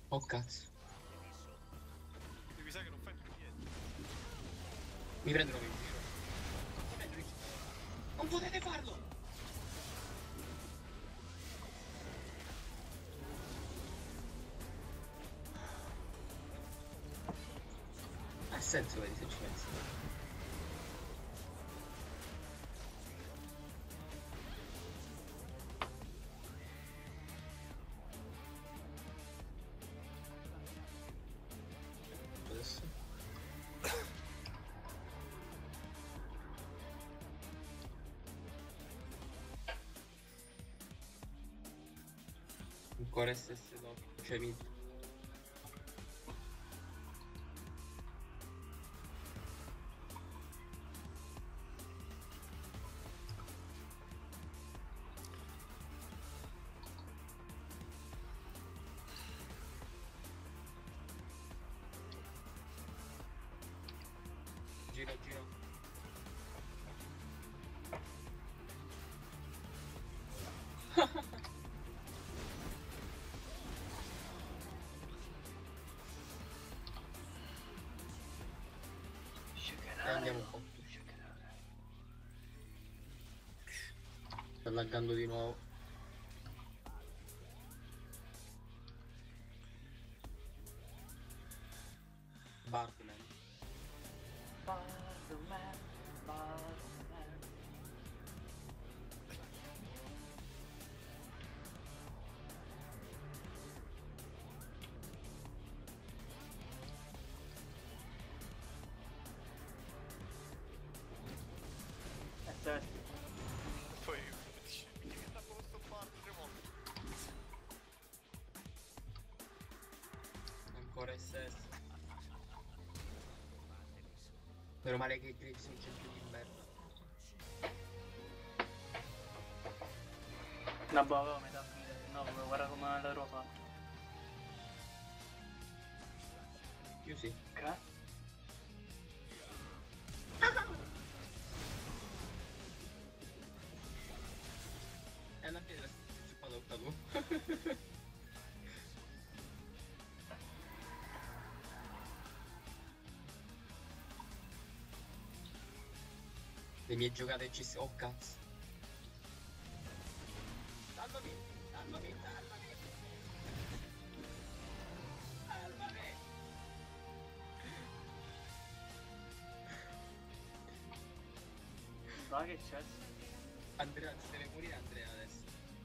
Oh cazzo. Mi sa che non fai più niente. Mi prendono 20 giro. Mi prendono 20 giro. Non potete farlo! Ha senso, vedi, se ci pensi. Adesso. Ancora SS dopo, cioè mi... Giro, giro. E andiamo un po'. Sta laggando di nuovo. Bartman. Barman, Barman. SS. Poi dici, che la posso fare tre volte. Ancora SS. Meno male che Graves non c'è più d'inverno. No, boh, avevo metà fine. No, guarda come l'avevo fatto. Io sì. Ok? E alla fine la si fa lotta tu. Le mie giocate ci sono. Oh cazzo. Salvami! Salvami! Salvami! Salvami! Ma che c'è? Andrea, si deve morire Andrea adesso.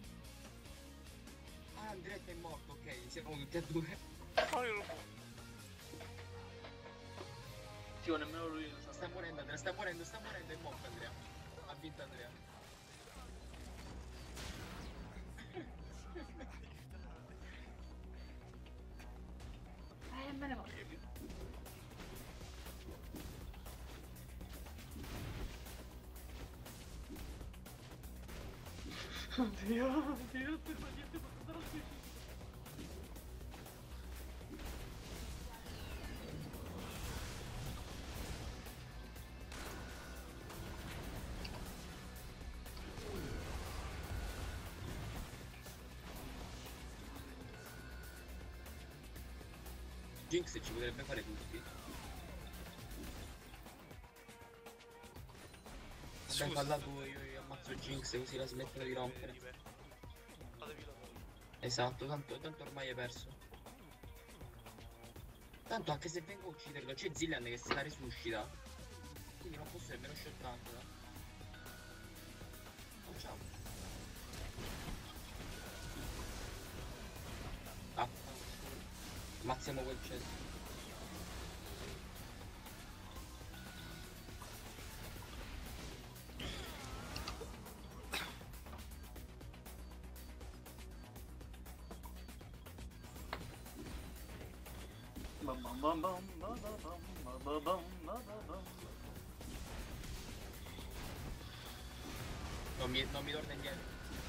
Ah, Andrea è morto, ok, siamo tutti e due. Ma io non posso. Sì, ma nemmeno lui lo sa. Sta morendo Andrea, sta morendo, è morto Andrea. Ha vinto Andrea. Me ne voglio più. Oddio, oddio, per ma niente posso dare al suicidio. Jinx ci potrebbe fare tutti. Abbiamo Scusa, parlato io ammazzo Jinx così la smettono di rompere. Fatevi la cosa. Esatto, tanto ormai è perso. Tanto anche se vengo a ucciderlo c'è Zillian che se la resuscita. Quindi non posso nemmeno shottarla. Facciamo. Ah, ammazziamo quel cesso. Bam bam bam bam bam bam bam bam bam bam. Non mi torna indietro.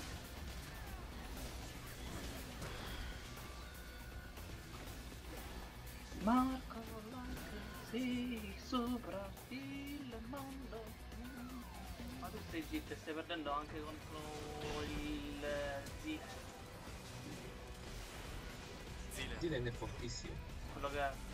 Marco Blanco, sì, sopra il mondo. Ma tu stai zitto e stai perdendo anche contro il Zit. Zile. Zidane è fortissimo. Quello che